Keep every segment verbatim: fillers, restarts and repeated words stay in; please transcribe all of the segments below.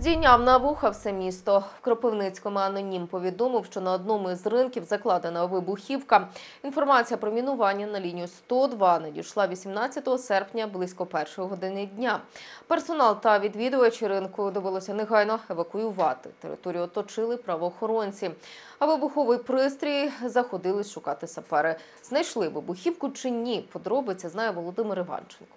Здійняв на вуха все місто. В Кропивницькому анонім повідомив, що на одному із ринків закладена вибухівка. Інформація про мінування на лінію сто два надійшла вісімнадцятого серпня близько першої години дня. Персонал та відвідувачі ринку довелося негайно евакуювати. Територію оточили правоохоронці. А вибуховий пристрій заходили шукати сапери. Знайшли вибухівку чи ні? Подробиці знає Володимир Іванченко.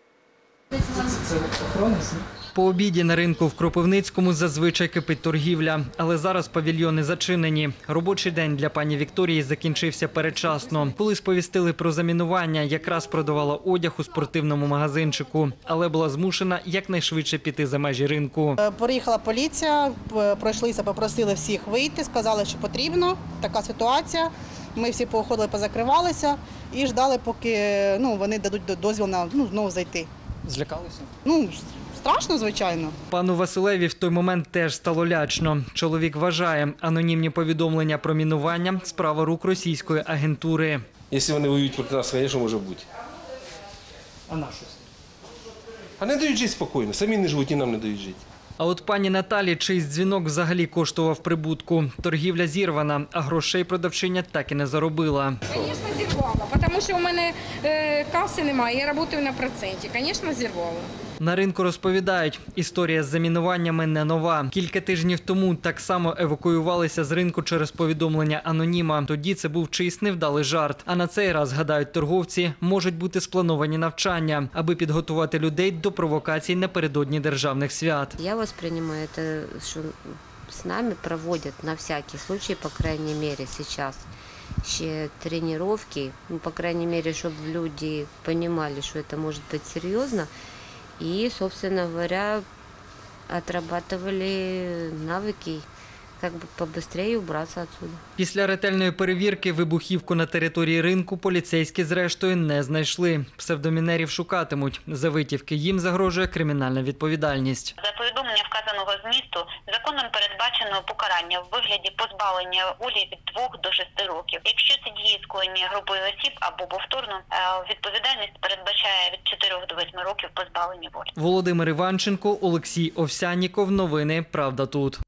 По обіді на ринку в Кропивницькому зазвичай кипить торгівля. Але зараз павільйони зачинені. Робочий день для пані Вікторії закінчився передчасно. Коли сповістили про замінування, якраз продавала одяг у спортивному магазинчику. Але була змушена якнайшвидше піти за межі ринку. Приїхала поліція, пройшлися, попросили всіх вийти, сказали, що потрібно, така ситуація. Ми всі походили, позакривалися і ждали, поки ну, вони дадуть дозвіл на ну, знову зайти. Злякалися? Ну, страшно, звичайно. Пану Василеві в той момент теж стало лячно. Чоловік вважає, анонімні повідомлення про мінування – справа рук російської агентури. Якщо вони воюють проти нас, звісно, може бути. А на що? А не дають жити спокійно, самі не живуть і нам не дають жити. А от пані Наталі чийсь дзвінок взагалі коштував прибутку. Торгівля зірвана, а грошей продавчиня так і не заробила. Звісно, зірвала, тому що у мене е, каси немає, я працюю на проценті. Звісно, зірвала. На ринку розповідають, історія з замінуваннями не нова. Кілька тижнів тому так само евакуювалися з ринку через повідомлення аноніма. Тоді це був чийсь невдалий жарт. А на цей раз, гадають торговці, можуть бути сплановані навчання, аби підготувати людей до провокацій напередодні державних свят. Я воспринимаю это, что с нами проводят на всякий случай, по крайней мере, сейчас ще тренировки, ну, по крайней мере, чтобы люди понимали, что это может быть серьезно. И, собственно говоря, отрабатывали навыки, как бы побыстрее убраться отсюда. Після ретельної перевірки вибухівку на території ринку поліцейські зрештою не знайшли. Псевдомінерів шукатимуть. За витівки їм загрожує кримінальна відповідальність. За повідомлення вказаного змісту законом передбачено покарання в вигляді позбавлення волі від двох до шести років. Якщо це дії скоєні групою осіб або повторно, відповідальність передбачає від чотирьох до восьми років позбавлення волі. Володимир Іванченко, Олексій Овсянніков. Новини «Правда тут».